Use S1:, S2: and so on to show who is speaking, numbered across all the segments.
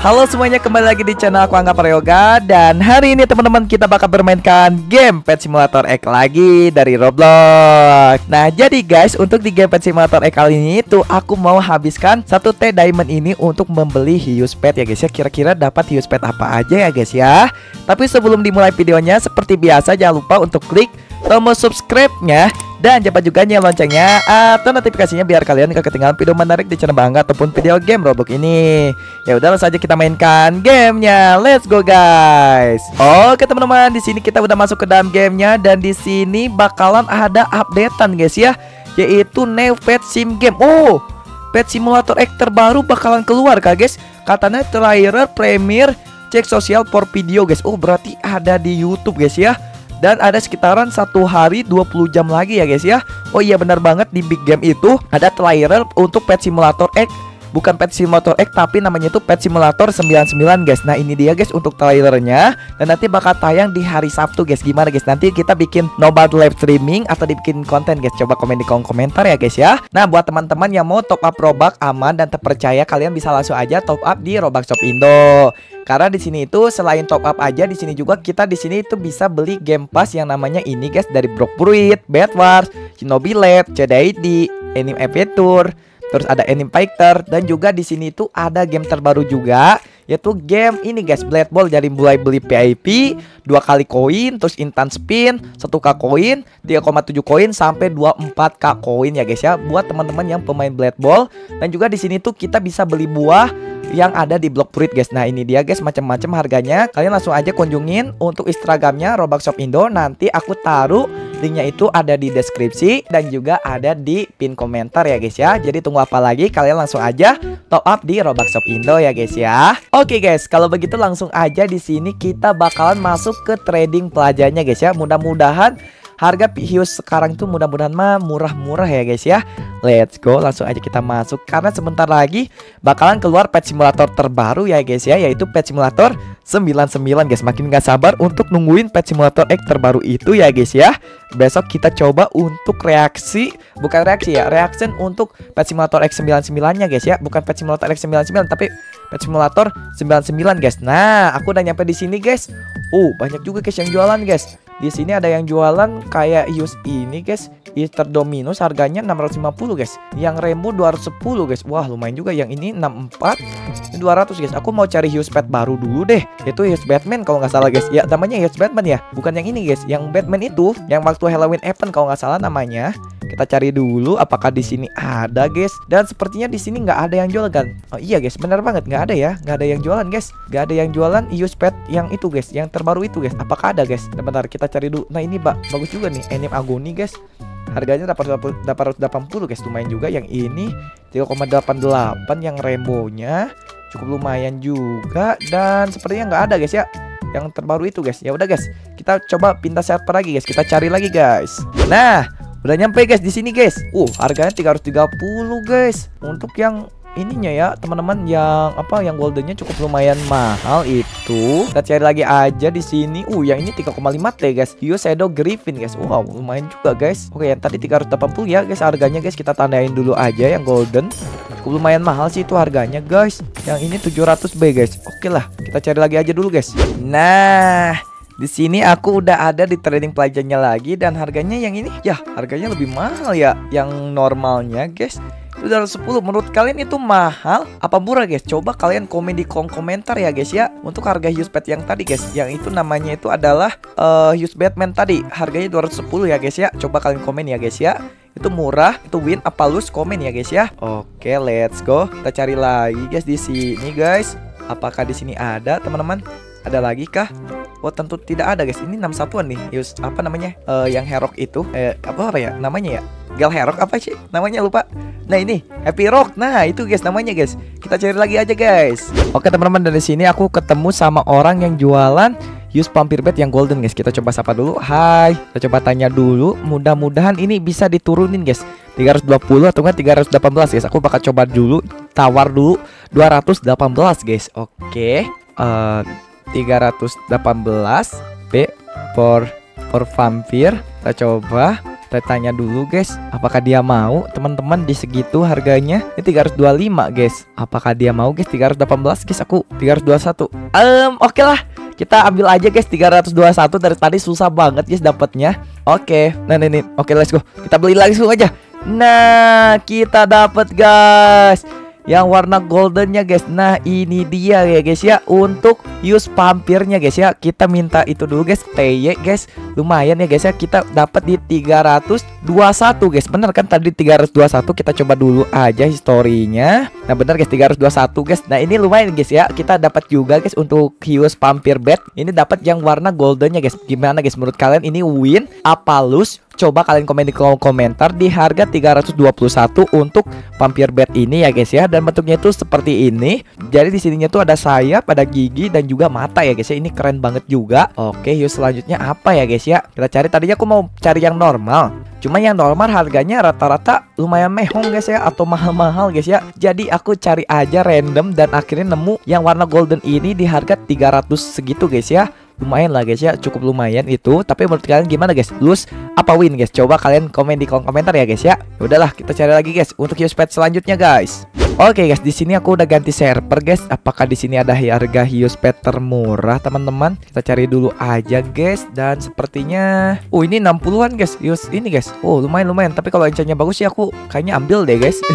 S1: Halo semuanya, kembali lagi di channel aku Angga Prayoga. Dan hari ini teman-teman kita bakal bermainkan game Pet Simulator X lagi dari Roblox. Nah jadi guys, untuk di game Pet Simulator X kali ini tuh aku mau habiskan 1T diamond ini untuk membeli hius pet ya guys ya. Kira-kira dapat hius pet apa aja ya guys ya. Tapi sebelum dimulai videonya, seperti biasa jangan lupa untuk klik tombol subscribe-nya dan jangan juga nyalain loncengnya atau notifikasinya biar kalian gak ketinggalan video menarik di channel Bangga ataupun video game Roblox ini. Ya udah, langsung aja kita mainkan gamenya. Let's go guys. Oke teman-teman, di sini kita udah masuk ke dalam gamenya dan di sini bakalan ada updatean guys ya, yaitu New Pet Sim Game. Oh, Pet Simulator X terbaru bakalan keluar kah guys? Katanya trailer premier cek sosial for video guys. Oh, berarti ada di YouTube guys ya. Dan ada sekitaran 1 hari 20 jam lagi ya guys ya. Oh iya benar banget, di Big Game itu ada trailer untuk Pet Simulator X. Bukan Pet Simulator X tapi namanya itu Pet Simulator 99 guys. Nah ini dia guys untuk trailernya. Dan nanti bakal tayang di hari Sabtu guys. Gimana guys, nanti kita bikin nobar live streaming atau dibikin konten guys? Coba komen di kolom komentar ya guys ya. Nah buat teman-teman yang mau top up Robux aman dan terpercaya, kalian bisa langsung aja top up di Robux Shop Indo. Karena di sini itu selain top up aja, di sini juga kita di sini itu bisa beli game pass yang namanya ini guys, dari Brock Fruit, Bed Wars, Shinobi Lab, CDID, Anime Adventure, terus ada Anime Fighter, dan juga di sini itu ada game terbaru juga, yaitu game ini guys, Blade Ball. Dari mulai beli VIP 2 kali koin, terus instant spin 1k koin, 3,7 koin sampai 24k koin ya guys ya, buat teman-teman yang pemain Blade Ball. Dan juga di sini tuh kita bisa beli buah yang ada di Block Fruit guys. Nah ini dia guys, macam-macam harganya. Kalian langsung aja kunjungin untuk Instagramnya Roblox Shop Indo. Nanti aku taruh linknya itu ada di deskripsi dan juga ada di pin komentar ya guys ya. Jadi tunggu apa lagi, kalian langsung aja top up di Roblox Shop Indo ya guys ya. Oke guys, kalau begitu langsung aja di sini kita bakalan masuk ke trading plazanya guys ya. Mudah-mudahan harga hius sekarang tuh mudah-mudahan mah murah-murah ya guys ya. Let's go, langsung aja kita masuk karena sebentar lagi bakalan keluar Pet Simulator terbaru ya guys ya, yaitu Pet Simulator 99 guys. Makin gak sabar untuk nungguin Pet Simulator X terbaru itu ya guys ya. Besok kita coba untuk reaksi, bukan reaksi ya, reaction untuk Pet Simulator X 99 nya guys ya. Bukan Pet Simulator X 99 tapi Pet Simulator 99 guys. Nah, aku udah nyampe di sini guys. Banyak juga guys yang jualan guys. Di sini ada yang jualan kayak hius ini guys, Easter Dominus harganya 650 guys. Yang Rainbow 210 guys. Wah lumayan juga. Yang ini 64, ini 200 guys. Aku mau cari hius pet baru dulu deh. Itu hius Batman kalau nggak salah guys. Ya namanya hius Batman ya, bukan yang ini guys. Yang Batman itu yang waktu Halloween event kalau nggak salah namanya. Kita cari dulu apakah di sini ada guys. Dan sepertinya di sini nggak ada yang jual kan. Oh iya guys, benar banget, nggak ada ya, nggak ada yang jualan guys. Nggak ada yang jualan hius pet yang itu guys, yang terbaru itu guys. Apakah ada guys? Bentar kita cari dulu. Nah ini bagus juga nih, Anime Agony guys. Harganya 880 guys, lumayan juga. Yang ini 3,88. Yang Rainbow-nya cukup lumayan juga. Dan sepertinya nggak ada guys ya yang terbaru itu guys. Ya udah guys, kita coba pindah server lagi guys. Kita cari lagi guys. Nah udah nyampe guys di sini guys. Harganya 330 guys. Untuk yang ininya ya teman-teman, yang apa, yang goldennya cukup lumayan mahal itu. Kita cari lagi aja di sini. Yang ini 3,5 T guys, Hius Shadow Griffin guys. Wow lumayan juga guys. Oke, yang tadi 380 ya guys harganya guys. Kita tandain dulu aja yang golden. Cukup lumayan mahal sih itu harganya guys. Yang ini 700 B guys. Oke lah, kita cari lagi aja dulu guys. Nah di sini aku udah ada di trading plazanya lagi. Dan harganya yang ini ya harganya lebih mahal ya. Yang normalnya guys itu 210. Menurut kalian itu mahal apa murah guys? Coba kalian komen di kolom komentar ya guys ya. Untuk harga hius pet yang tadi guys, yang itu namanya itu adalah hius Batman tadi, harganya 210 ya guys ya. Coba kalian komen ya guys ya, itu murah, itu win apa lose, komen ya guys ya. Oke, let's go. Kita cari lagi guys di sini guys. Apakah di sini ada teman-teman? Ada lagi kah? Tentu tidak ada guys. Ini 61an nih. Hius apa namanya? Yang Herok itu apa ya namanya ya? Gal Herok apa sih namanya, lupa. Nah ini Happy Rock. Nah itu guys namanya guys. Kita cari lagi aja guys. Oke teman-teman, dari sini aku ketemu sama orang yang jualan hius Vampire Bat yang golden guys. Kita coba sapa dulu. Hai. Kita coba tanya dulu. Mudah-mudahan ini bisa diturunin guys. 320 atau enggak 318 guys. Aku bakal coba dulu, tawar dulu 218 guys. Oke. 318 B for vampire. Kita coba Kita tanya dulu guys, apakah dia mau teman-teman di segitu harganya. Ini 325 guys. Apakah dia mau guys? 318 guys, aku 321. Oke lah. Kita ambil aja guys 321, dari tadi susah banget guys dapatnya. Oke. Nah ini. Oke, let's go. Kita beli langsung aja. Nah, kita dapat guys yang warna goldennya guys. Nah ini dia ya guys ya, untuk use vampirnya guys ya. Kita minta itu dulu guys, TY guys. Lumayan ya guys ya, kita dapat di 321 guys. Bener kan tadi 321, kita coba dulu aja historinya. Nah bener guys 321 guys. Nah ini lumayan guys ya, kita dapat juga guys untuk use vampir bed. Ini dapat yang warna goldennya guys. Gimana guys menurut kalian, ini win apa lose? Coba kalian komen di kolom komentar. Di harga 321 untuk vampir bed ini ya guys ya. Dan bentuknya itu seperti ini. Jadi di sininya tuh ada sayap, ada gigi dan juga mata ya guys ya. Ini keren banget juga. Oke, yuk selanjutnya apa ya guys ya? Kita cari, tadinya aku mau cari yang normal. Cuma yang normal harganya rata-rata lumayan mehong guys ya, atau mahal-mahal guys ya. Jadi aku cari aja random dan akhirnya nemu yang warna golden ini di harga 300 segitu guys ya. Lumayan lah guys ya, cukup lumayan itu. Tapi menurut kalian gimana guys? Lose apa win guys? Coba kalian komen di kolom komentar ya guys ya. Udahlah, kita cari lagi guys untuk use pet selanjutnya guys. Oke guys, di sini aku udah ganti server guys. Apakah di sini ada harga hius pet termurah teman-teman? Kita cari dulu aja guys. Dan sepertinya ini 60-an guys. Hius ini guys. Lumayan. Tapi kalau enchantnya bagus sih aku kayaknya ambil deh guys.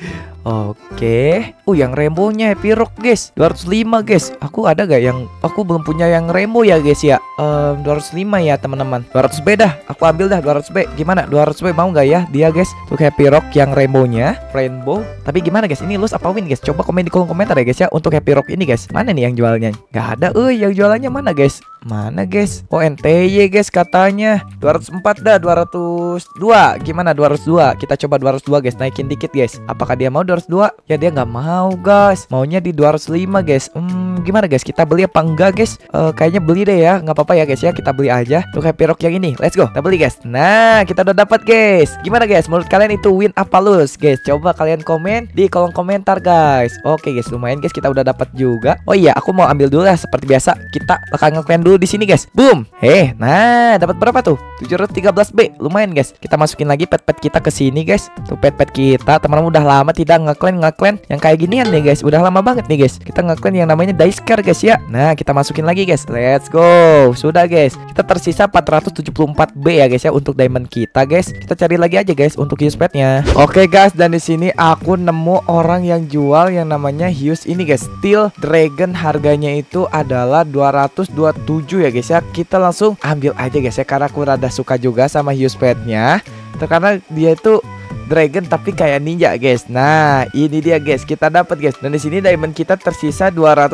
S1: Oke. Yang rainbow-nya Happy Rock guys, 205 guys. Aku ada gak yang, aku belum punya yang rainbow ya guys ya. 205 ya teman-teman. 200B dah, aku ambil dah 200B. Gimana? 200B mau gak ya dia guys? Untuk Happy Rock yang rainbow-nya, rainbow. Tapi gimana guys? Ini lose apa win guys? Coba komen di kolom komentar ya guys ya. Untuk Happy Rock ini guys, mana nih yang jualnya? Gak ada. Yang jualannya mana guys? Mana guys? NTY guys katanya 204 dah, 202. Gimana 202? Kita coba 202 guys, naikin dikit guys. Apakah dia mau 202? Ya dia nggak mau guys, maunya di 205 guys. Gimana guys, kita beli apa enggak guys? Kayaknya beli deh ya, nggak apa-apa ya guys ya, kita beli aja untuk Happy Rock yang ini. Let's go, kita beli guys. Nah kita udah dapat guys. Gimana guys, menurut kalian itu win apa lose guys? Coba kalian komen di kolom komentar guys. Oke guys, lumayan guys, kita udah dapat juga. Oh iya, aku mau ambil dulu ya seperti biasa. Kita bakal nge-claim dulu di sini guys. Boom. Nah dapat berapa tuh? 713B. Lumayan guys. Kita masukin lagi pet-pet kita ke sini guys. Tuh pet-pet kita, teman-teman udah lama tidak nge-claim yang kayak ginian nih guys. Udah lama banget nih guys. Kita nge-claim yang namanya Daiskar guys ya. Nah, kita masukin lagi guys. Let's go. Sudah guys. Kita tersisa 474B ya guys ya untuk diamond kita guys. Kita cari lagi aja guys untuk use petnya. Oke guys, dan di sini aku nemu orang yang jual yang namanya Hius ini guys. Steel Dragon, harganya itu adalah 227 ya guys ya. Kita langsung ambil aja guys ya, karena aku rada suka juga sama Hius petnya. Karena dia itu dragon tapi kayak ninja guys. Nah ini dia guys, kita dapat guys. Dan di sini diamond kita tersisa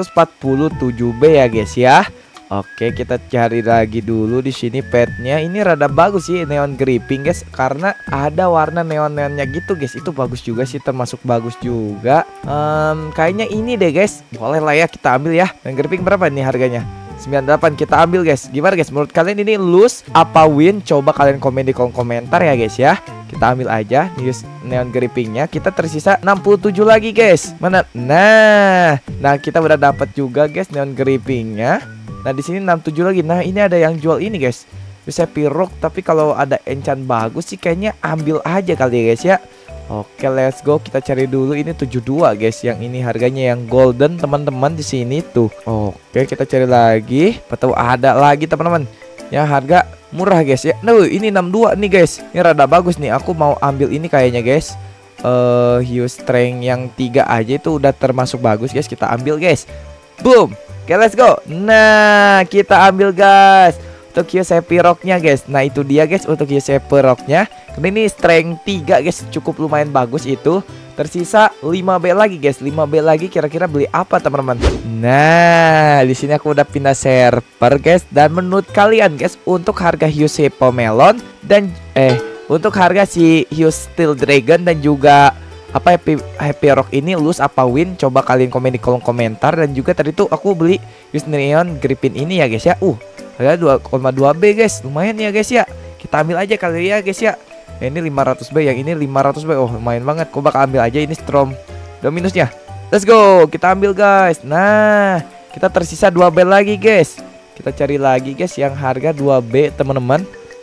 S1: 247B ya guys ya. Oke, kita cari lagi dulu di sini petnya. Ini rada bagus sih, neon gripping guys, karena ada warna neon-neonnya gitu guys. Itu bagus juga sih, termasuk bagus juga. Kayaknya ini deh guys. Boleh lah ya, kita ambil ya. Neon gripping berapa nih harganya? 98, kita ambil guys. Gimana guys, menurut kalian ini lose apa win? Coba kalian komen di kolom komentar ya guys ya. Kita ambil aja neon grippingnya. Kita tersisa 67 lagi guys. Mana? Nah kita udah dapat juga guys neon grippingnya. Nah di sini 67 lagi. Nah ini ada yang jual ini guys, bisa pirok. Tapi kalau ada enchant bagus sih kayaknya ambil aja kali ya guys ya. Oke, let's go. Kita cari dulu ini 72 guys. Yang ini harganya yang golden teman-teman di sini tuh. Oke, kita cari lagi. Betul ada lagi teman-teman. Ya harga murah guys ya. Nah, ini 62 nih guys. Ini rada bagus nih. Aku mau ambil ini kayaknya guys. Hius strength yang 3 aja itu udah termasuk bagus guys. Kita ambil guys. Boom. Oke, let's go. Nah, kita ambil guys untuk Hius Happy Rock-nya guys. Nah itu dia guys untuk Hius Happy Rock-nya. Ini strength 3 guys, cukup lumayan bagus itu. Tersisa 5B lagi guys. 5B lagi, kira-kira beli apa teman-teman? Nah di sini aku udah pindah server guys. Dan menurut kalian guys, untuk harga Hius Melon dan untuk harga si Hius Steel Dragon dan juga apa Happy Rock ini lose apa win? Coba kalian komen di kolom komentar. Dan juga tadi tuh aku beli Hius Neon Griffin ini ya guys ya. Ada 2,2B guys, lumayan ya guys ya. Kita ambil aja kali ya guys ya. Ini 500B, yang ini 500B. Lumayan banget. Aku bakal ambil aja ini Storm Dominusnya. Let's go, kita ambil guys. Nah kita tersisa 2B lagi guys. Kita cari lagi guys yang harga 2B teman-teman.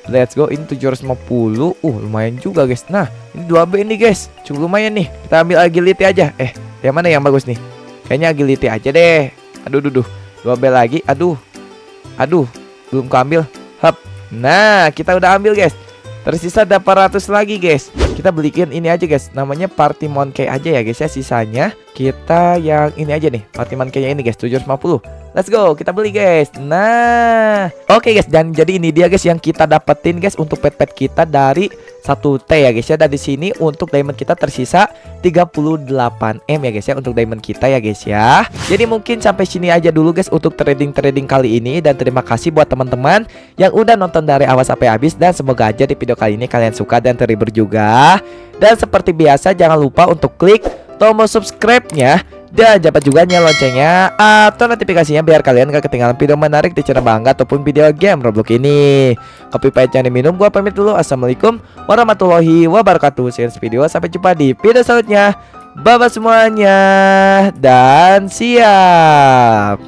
S1: Let's go. Ini 750. Lumayan juga guys. Nah, ini 2B nih guys. Cukup lumayan nih. Kita ambil agility aja. Yang mana yang bagus nih? Kayaknya agility aja deh. Aduh. 2B lagi. Aduh. Belum keambil. Hap. Nah, kita udah ambil guys. Tersisa 800 lagi guys. Kita belikin ini aja guys. Namanya Party Monkey aja ya guys ya. Sisanya kita yang ini aja nih. Party Monkey ini guys 750. Let's go, kita beli guys. Nah, oke guys, dan jadi ini dia guys yang kita dapetin guys untuk pet-pet kita dari 1T ya guys ya. Dari sini untuk diamond kita tersisa 38M ya guys ya untuk diamond kita ya guys ya. Jadi mungkin sampai sini aja dulu guys untuk trading kali ini, dan terima kasih buat teman-teman yang udah nonton dari awal sampai habis, dan semoga aja di video kali ini kalian suka dan terhibur juga. Dan seperti biasa jangan lupa untuk klik tombol subscribe-nya dan dapat juga nyalain loncengnya atau notifikasinya biar kalian gak ketinggalan video menarik di channel Bangga ataupun video game Roblox ini. Kopi pahit jangan diminum, gua pamit dulu. Assalamualaikum warahmatullahi wabarakatuh. See you next video, sampai jumpa di video selanjutnya. Bye bye semuanya dan siap.